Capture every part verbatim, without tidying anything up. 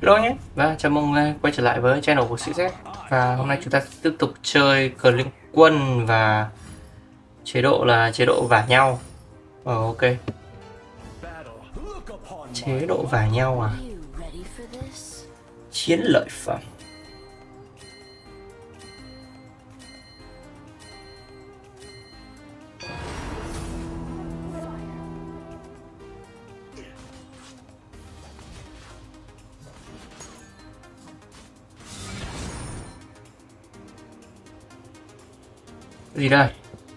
Hello nhé, và chào mừng uh, quay trở lại với channel của Sĩ Z. Và hôm nay chúng ta sẽ tiếp tục chơi cờ liên quân và chế độ là chế độ vả nhau. Ờ ok. Chế độ vả nhau à? Chiến lợi phẩm. Gì đây?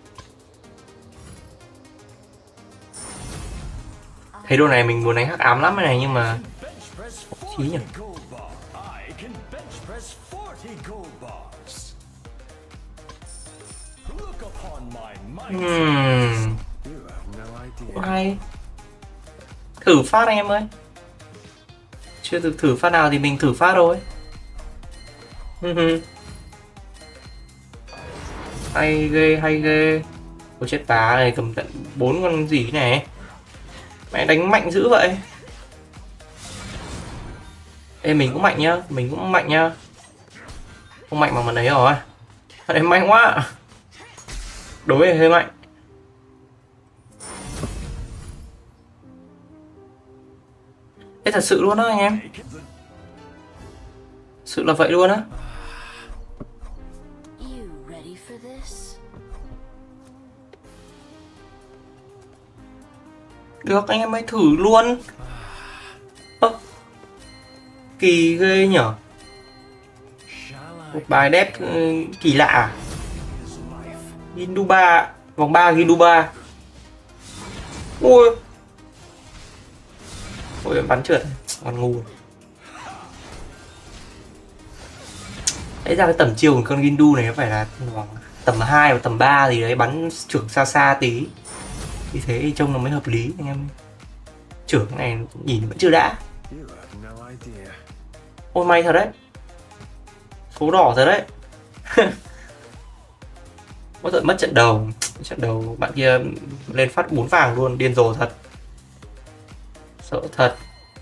Thấy đồ này mình muốn đánh hắc ám lắm cái này nhưng mà chí nhỉ. Hmm. Hay. Thử phát anh em ơi. Chưa được thử phát nào thì mình thử phát rồi. Hay ghê, hay ghê. Ôi chết bà này, cầm tận bốn con gì này. Mẹ đánh mạnh dữ vậy. Ê mình cũng mạnh nhá, mình cũng mạnh nhá. Không mạnh bằng mình đấy rồi. Em mạnh quá. Đối với hơi mạnh. Ê thật sự luôn đó anh em. Sự là vậy luôn á. Được anh em hãy thử luôn. Ơ, kỳ ghê nhở. Một bài đép kỳ lạ à? Ginduba, vòng ba Ginduba. Ui. Ôi bắn trượt, còn ngu. Đấy ra cái tầm chiều của con Gindu này nó phải là tầm hai và tầm ba gì đấy, bắn trưởng xa xa tí. Như thế thì trông nó mới hợp lý anh em. Trưởng này nhìn vẫn chưa đã. Ôi may thật đấy. Số đỏ thật đấy. Mất rồi, mất trận đầu. Trận đầu bạn kia lên phát bốn vàng luôn, điên rồ thật. Sợ thật.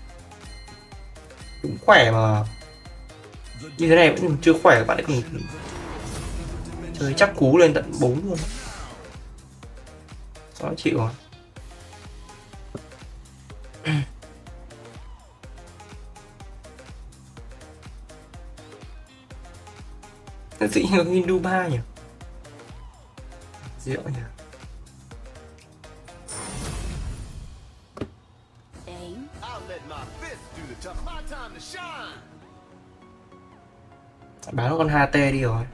Đúng khỏe mà. Như thế này vẫn chưa khỏe, bạn ấy còn chơi chắc cú lên tận bốn luôn. Khó chịu rồi. Tự nhiên Hindu ba nhỉ? Diệu nhỉ? Bán con hát tê đi rồi.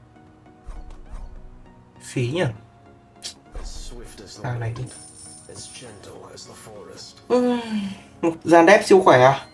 Phí nhỉ? Sang này đi. Uhm, một dàn đép siêu khỏe à?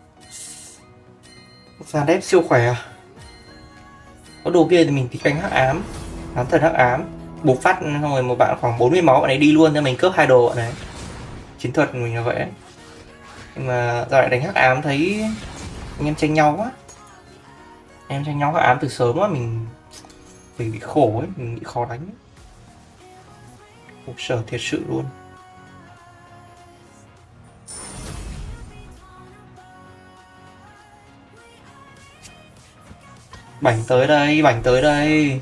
Một dàn đép siêu khỏe à? Có đồ kia thì mình thích đánh hắc ám, ám thần hắc ám, bộc phát xong rồi một bạn khoảng bốn mươi máu bạn ấy đi luôn cho mình cướp hai đồ bạn đấy. Chiến thuật của mình là vậy. Nhưng mà giờ lại đánh hắc ám thấy anh em tranh nhau quá. Em tranh nhau hắc ám từ sớm quá, mình mình bị khổ ấy, mình bị khó đánh. Khổ sở thiệt sự luôn. Bảnh tới đây, bảnh tới đây.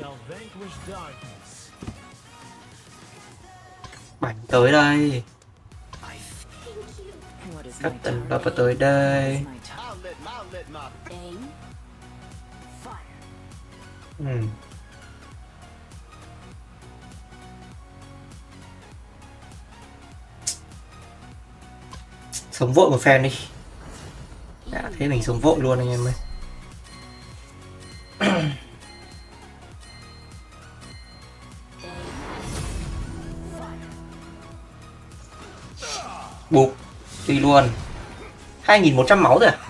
Bảnh tới đây. Các tần lập tới đây. Ừ. Sống vội một phen đi. Đã thế mình sống vội luôn anh em ơi. Bụp đi luôn. Hai nghìn một trăm máu rồi à?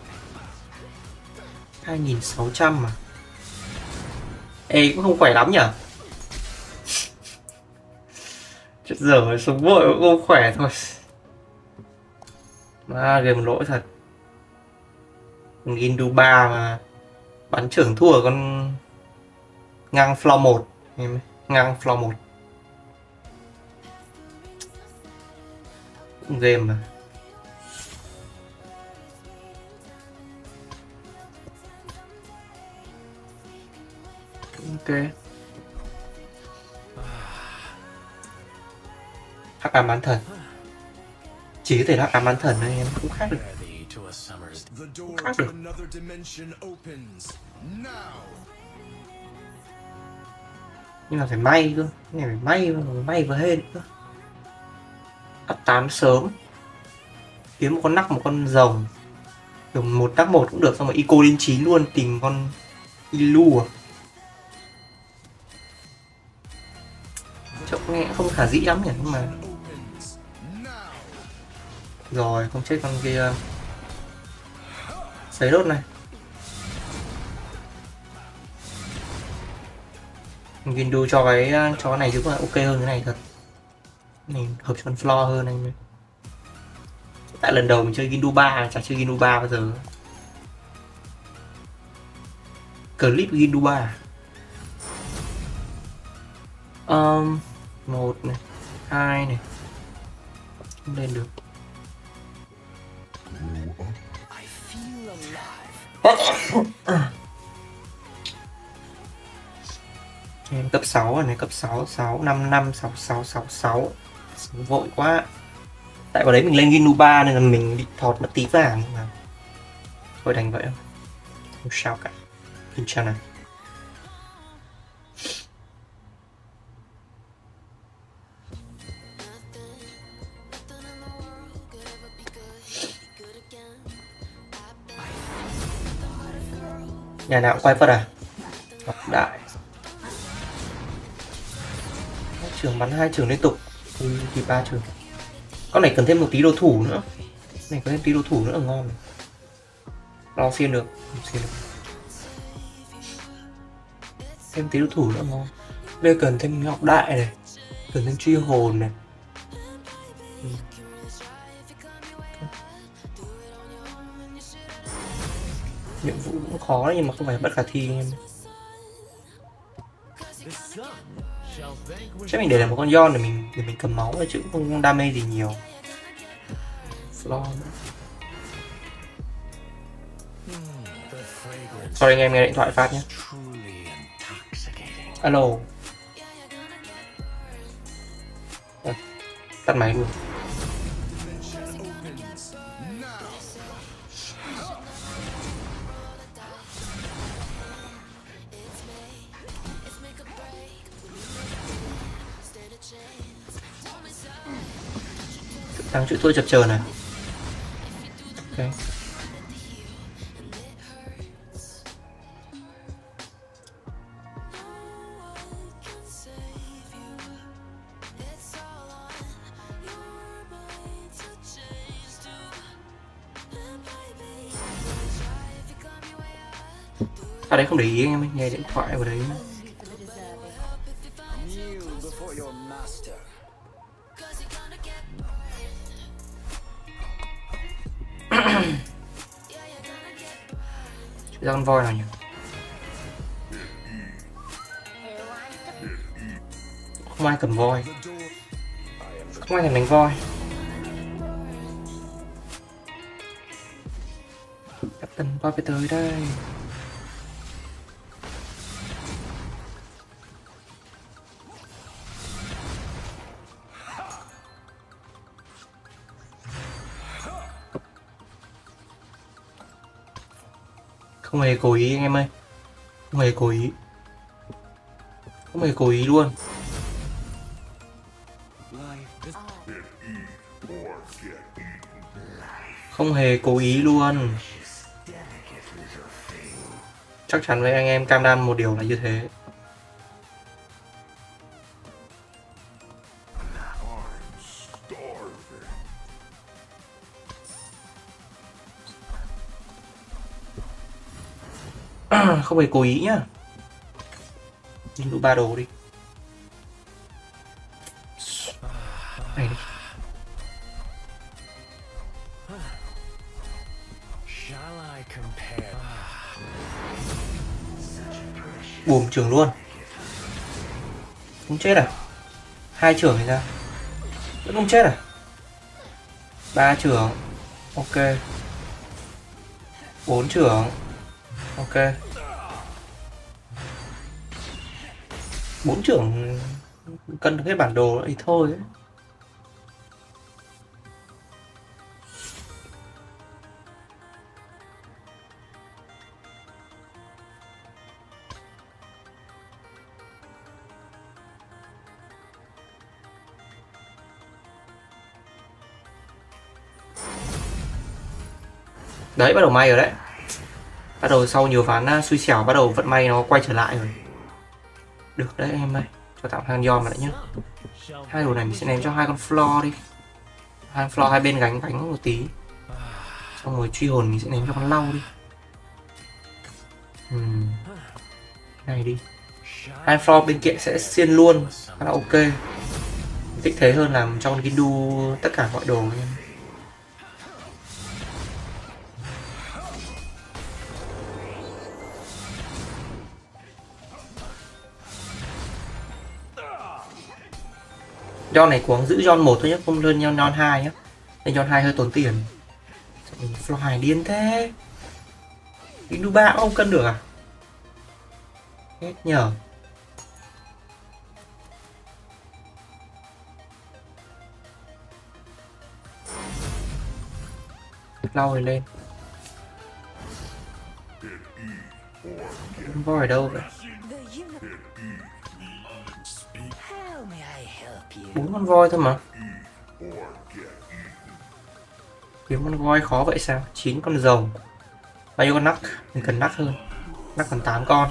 Hai nghìn sáu trăm mà. Ê cũng không khỏe lắm nhỉ. Chết giờ sống vội cũng không khỏe thôi. Mà game một lỗi thật. Gindu ba mà bắn trưởng thua con ngang floor một. Ngang floor một. Game mà. Ok. Hắc ám bán thần. Chỉ có thể là hắc ám bán thần thôi em, không khác được. Không khác được. Nhưng mà phải may cơ, cái này phải may, may và hên cơ. Up tám sớm. Kiếm một con nắc, một con rồng. Kiểu một nắc một cũng được, xong rồi eco lên chín luôn, tìm con Ilu à. Trông nghe không khả dĩ lắm nhỉ, nhưng mà rồi không chết con kia. Sấy đốt này. Gindu cho cái cho cái này chứ mà ok hơn cái này thật. Này hợp cho con floor hơn anh. Tại lần đầu mình chơi Gindu ba, chả chơi Gindu ba bao giờ. Clip Gindu ba. Um, một này, hai này. Không lên được. Em cấp sáu rồi này, cấp sáu, sáu, năm, năm, sáu, sáu, sáu, sáu. Vội quá. Tại vào đấy mình lên Gindu ba nên là mình bị thọt mất tí vàng mà. Thôi đành vậy không? Không sao cả. Nhìn sao này. Nhà nào cũng quay phật à? Ngọc đại. Trường bắn hai trường liên tục. Ui, thì ba trường. Con này cần thêm một tí đồ thủ nữa. Con này có thêm tí đồ thủ nữa là ngon này. Lo xiên được. Xiên được. Thêm tí đồ thủ nữa ngon. Đây cần thêm ngọc đại này. Cần thêm truy hồn này. Ừ. Nhiệm vụ cũng khó đấy, nhưng mà không phải bất khả thi anh em. Chắc mình để là một con Yon để mình để mình cầm máu thôi chứ không đam mê gì nhiều. Floor nữa. Sorry anh em nghe điện thoại phát nhé. Alo. À, tắt máy luôn. Thằng chữ tôi chập chờn này. Ok. Ở đấy không để ý anh em, nghe điện thoại vào đấy. Ra con voi nào nhỉ? Không ai cầm voi. Không ai thèm đánh voi. Captain voi phải tới đây. Không hề cố ý anh em ơi. Không hề cố ý. Không hề cố ý luôn. Không hề cố ý luôn. Chắc chắn với anh em cam đoan một điều là như thế. Không hề cố ý nhá. Nhìn đủ ba đồ đi. Này đi. Bùm trường luôn. Không chết à? Hai trường thì sao? Vẫn không chết à? Ba trường. Ok. Bốn trường. Ok. Bốn trưởng cân được hết bản đồ thì thôi ấy. Đấy, bắt đầu may rồi đấy. Bắt đầu sau nhiều ván xui xẻo, bắt đầu vận may nó quay trở lại rồi. Được đấy em ơi. Cho tạm hàng giòn mà đấy nhá. Hai đồ này mình sẽ ném cho hai con floor đi. Hai floor hai bên gánh gánh một tí. Xong rồi truy hồn mình sẽ ném cho con lau đi. Uhm. Cái này đi. Hai floor bên kia sẽ xiên luôn. Khá là ok. Thích thế hơn làm cho con Gindu tất cả mọi đồ em. John này cố gắng giữ John một thôi nhé, không lên John hai nhé. Lên John hai hơi tốn tiền. Fly điên thế. Gindu ba cũng không cân được à? Hết nhờ. Lau rồi lên. Con voi ở đâu vậy? Bốn con voi thôi mà. Kiếm con voi khó vậy sao? Chín con rồng. Bao nhiêu con nắc? Mình cần nắc hơn. Nắc còn tám con.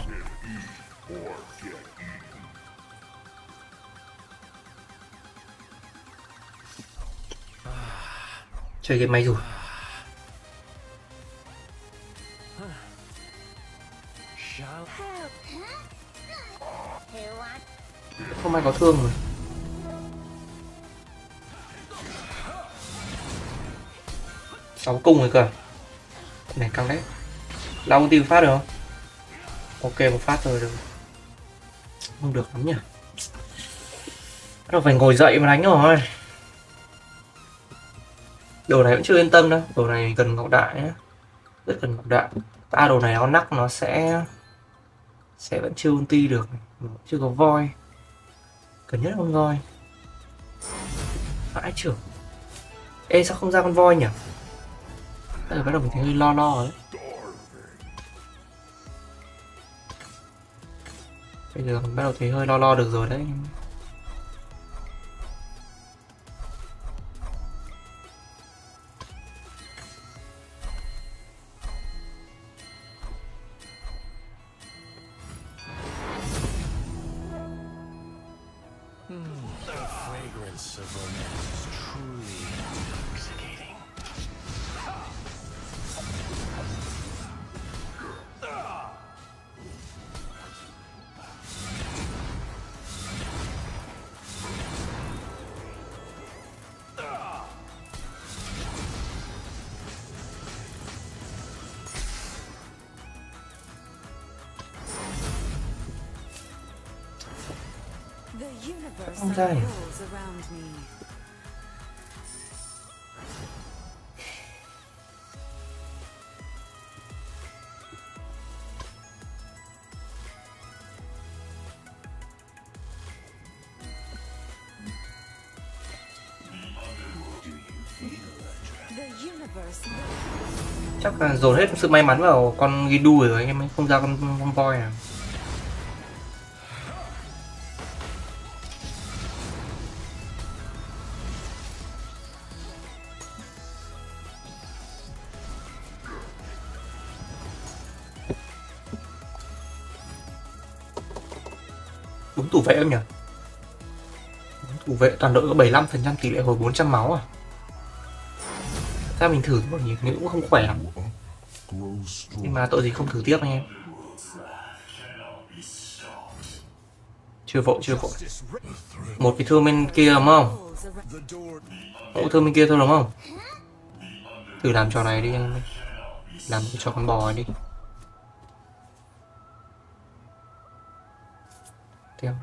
Chơi game may rủi. Không ai có thương rồi. Sáu cung rồi cơ. Này căng đấy. Lau tiêu phát được không? Ok một phát rồi được. Không được lắm nhỉ. Bắt đầu phải ngồi dậy mà đánh rồi. Đồ này vẫn chưa yên tâm đâu. Đồ này cần ngọc đại nhé. Rất cần ngọc đại. Ba đồ này nó nắc nó sẽ sẽ vẫn chưa ulti được. Chưa có voi. Cần nhất con voi. Vãi trưởng. Ê sao không ra con voi nhỉ? Bây giờ bắt đầu mình thấy hơi lo lo đấy. Bây giờ mình bắt đầu thấy hơi lo lo được rồi đấy. Không ra nhỉ? Chắc là dồn hết sự may mắn vào con Gindu rồi anh em ấy, không ra con, con voi à. Đúng thủ vệ không nhỉ? Đúng thủ vệ toàn đội có bảy mươi lăm phần trăm tỷ lệ hồi bốn trăm máu à? Sao mình thử một nhỉ? Nghĩ cũng không khỏe lắm. Nhưng mà tội gì không thử tiếp anh em. Chưa vội, chưa vội. Một cái thương bên kia đúng không? Một thương bên kia thôi đúng không? Thử làm trò này đi anh em. Làm cho con bò đi. Tiếp.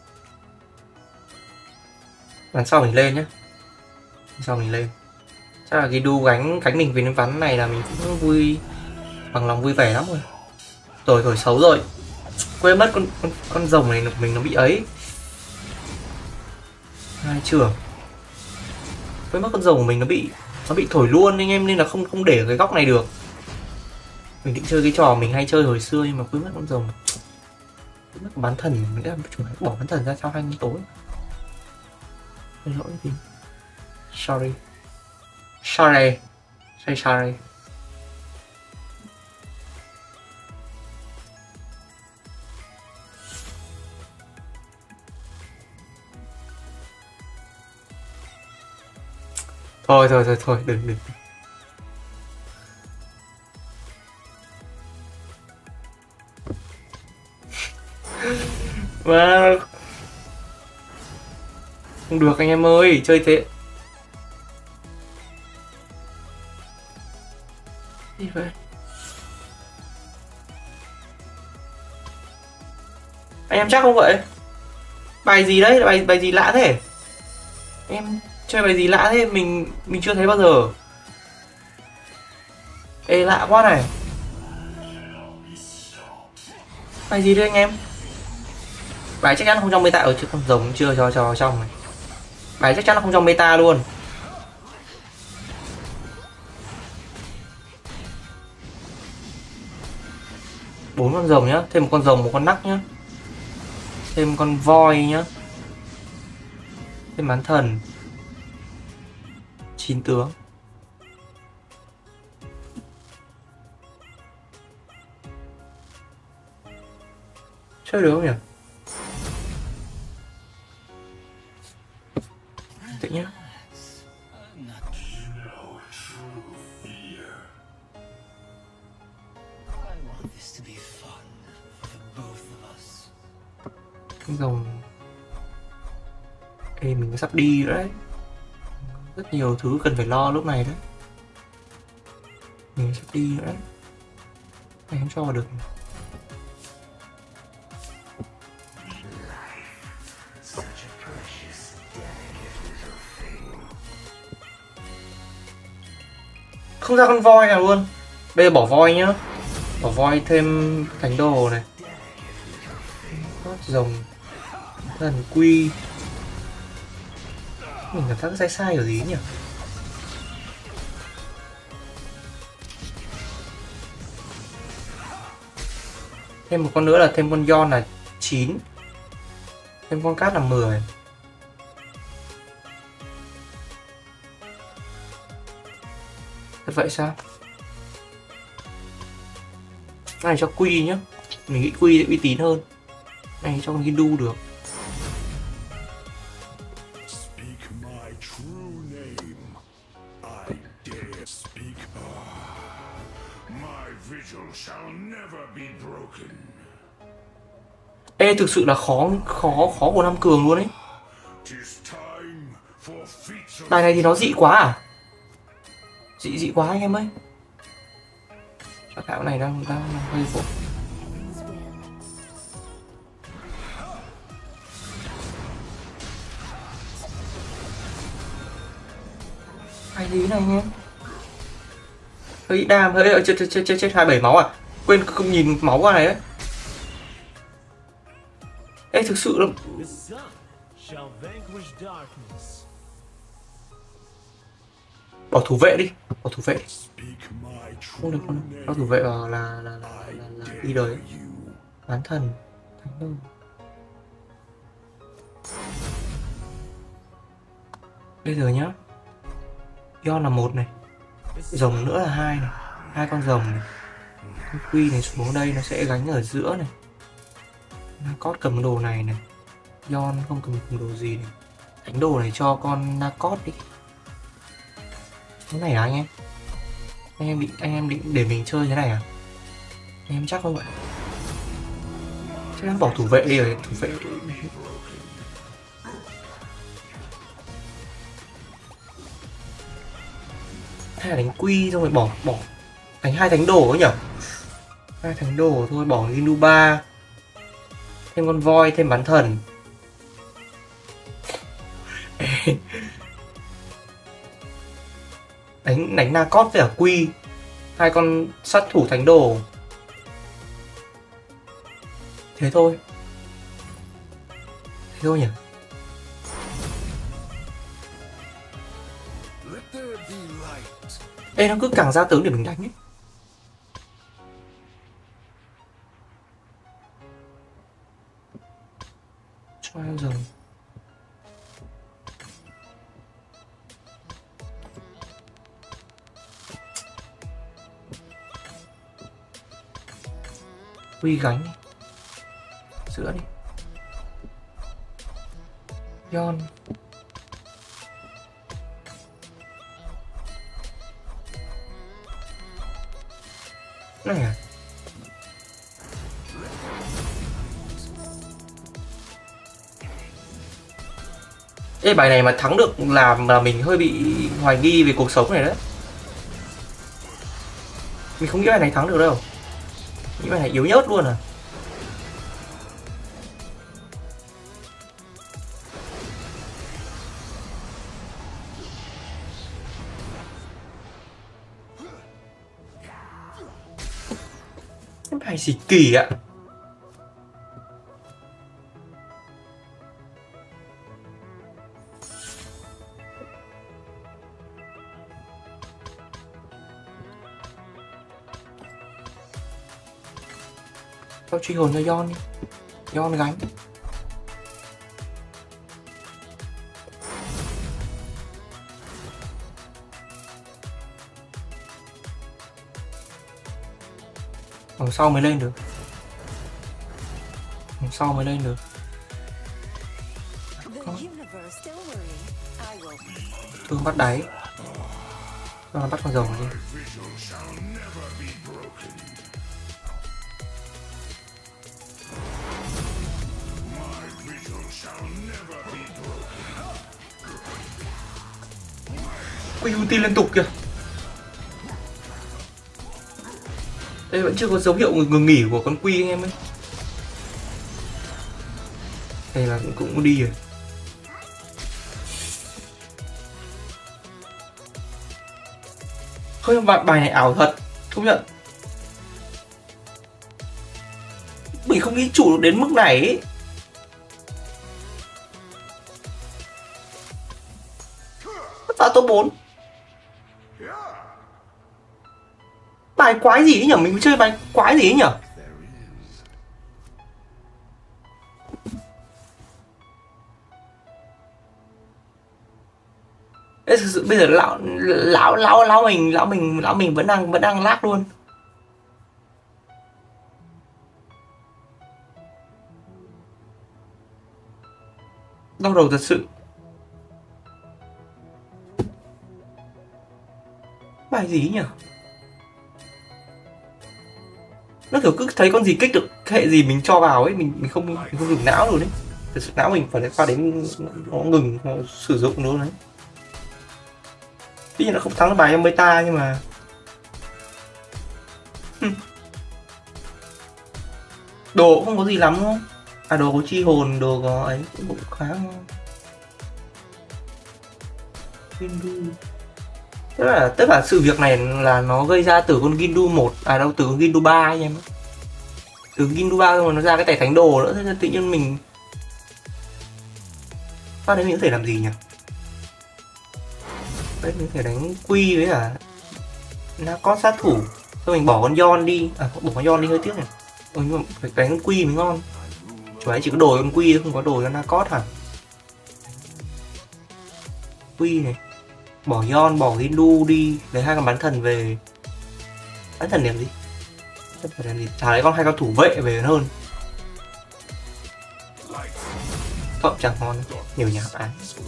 Lần sau mình lên nhé. Lần sau mình lên. Chắc là cái đu gánh cánh mình về đến ván này là mình cũng vui, bằng lòng vui vẻ lắm rồi. Rồi thổi xấu rồi, quên mất con con con rồng này mình nó bị ấy, hai trưởng, quên mất con rồng của mình nó bị nó bị thổi luôn anh em, nên là không không để cái góc này được. Mình định chơi cái trò mình hay chơi hồi xưa nhưng mà quên mất con rồng, quên mất bán thần, mình đã bỏ bán thần ra sau hai con tối. Xin lỗi gì, sorry sorry say sorry. Thôi thôi thôi thôi đừng đừng. Mà không được anh em ơi, chơi thế gì vậy? Anh em chắc không vậy? Bài gì đấy, bài bài gì lạ thế? Em chơi bài gì lạ thế, mình mình chưa thấy bao giờ. Ê lạ quá này. Bài gì đấy anh em? Bài chắc chắn không trong meta ở, chứ con rồng chưa cho cho trong này. Bài chắc chắn là không trong meta luôn. Bốn con rồng nhá, thêm một con rồng, một con nắc nhá, thêm con voi nhá, thêm bán thần, chín tướng. Chơi được không nhỉ? Tự nhá. Cái rồng. Ê mình sắp đi nữa đấy. Rất nhiều thứ cần phải lo lúc này đấy. Mình sắp đi nữa đấy. Này không cho vào được. Không ra con voi nào luôn. Bây giờ bỏ voi nhá. Bỏ voi thêm thánh đồ này. Rồng thần quy. Mình cảm giác sai sai ở gì nhỉ? Thêm một con nữa là thêm con Yon là chín. Thêm con cát là mười. Thật vậy sao? Này cho quy nhá. Mình nghĩ quy sẽ uy tín hơn. Này cho con Gindu được. Ê thực sự là khó khó khó của Nam Cường luôn ấy. Bài này thì nó dị quá à? Dị dị quá anh em ơi. Chắc thảo này đang đang hơi vội. Hay gì này anh em? Hơi đam, hơi chết chết chết chết chết hai mươi bảy máu à? Quên không nhìn máu qua này đấy. Ê thực sự là bỏ thủ vệ đi, bỏ thủ vệ. Không được, không được. Bỏ thủ vệ vào là là là, là, là, là đi đời. Bán thần, thánh đâu. Bây giờ nhá. Yon là một này, rồng nữa là hai này, hai con rồng này. Con quy này xuống đây nó sẽ gánh ở giữa này. Nakot cầm đồ này này. Yon không cầm, cầm đồ gì này. Đánh đồ này cho con Nakot đi. Cái này à anh em? Anh em định anh em định để mình chơi thế này à? Anh em chắc không vậy? Chắc em bỏ thủ vệ đi rồi, thủ vệ. Hay là đánh quy xong rồi bỏ bỏ đánh hai thánh đồ ấy nhở? Hai thánh đồ thôi, bỏ Gindu ba. Thêm con voi, thêm bán thần. Đánh đánh đánh Narcos với cả Quy, hai con sát thủ thánh đồ. Thế thôi. Thế thôi nhỉ. Ê, nó cứ càng ra tướng để mình đánh ấy. Cho em rồi. Quy gánh đi. Giữa đi. Yon. Này à. Ê, bài này mà thắng được làm là mình hơi bị hoài nghi về cuộc sống này đấy. Mình không nghĩ bài này thắng được đâu. Nghĩ bài này yếu nhớt luôn à. Cái bài gì kỳ ạ. Tao truy hồn cho Yon đi. Yon gánh. Vòng sau mới lên được. Vòng sau mới lên được. Thương bắt đáy. Nó bắt con rồng đi. Quy ulti liên tục kìa. Đây vẫn chưa có dấu hiệu ngừng nghỉ của con Quy anh em ấy. Đây là cũng, cũng đi rồi. Không, bài, bài này ảo thật, công nhận. Mình không nghĩ chủ được đến mức này ấy. Ta top bốn. Bài quái gì ấy nhỉ? Mình chơi bài quái gì ấy nhỉ? Ê, thực sự bây giờ lão lão lão lão mình lão mình lão mình vẫn đang vẫn đang lag luôn. Đau đầu thật sự. Bài gì ấy nhỉ? Nó kiểu cứ thấy con gì kích được hệ gì mình cho vào ấy, mình mình không mình không dùng não rồi đấy. Thật sự não mình phải qua đến nó ngừng nó sử dụng nữa đấy. Tuy nhiên nó không thắng được bài em beta nhưng mà đồ cũng không có gì lắm đúng không? À, đồ có chi hồn, đồ có ấy cũng khá ngon. Tức là tất cả sự việc này là nó gây ra từ con Gindu một, à đâu, từ con Gindu ba anh em. Từ Gindu ba rồi nó ra cái tẻ thánh đồ nữa, thế nên tự nhiên mình phát đến mình có thể làm gì nhỉ? Đấy, mình có thể đánh Quy với cả Narcos sát thủ. Thôi mình bỏ con Yon đi, à bỏ con Yon đi hơi tiếc này. Ừ, nhưng mà phải đánh con Quy mới ngon. Chủ ấy chỉ có đồ con Quy không có đồ cho Narcos hả? Quy này. Bỏ Yon, bỏ Gindu đi, lấy hai con bán thần về. Bán thần điểm gì? Phải làm gì? Thả lấy con hai con thủ vệ về hơn. Cộng chẳng ngon, nhiều nhà án.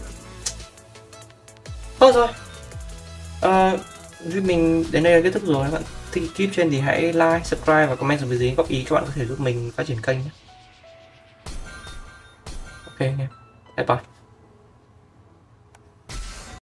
Thôi rồi. À, mình đến đây là kết thúc rồi. Các bạn thích clip trên thì hãy like, subscribe và comment xuống dưới góp ý, các bạn có thể giúp mình phát triển kênh nhé. Ok nha. Bye bye.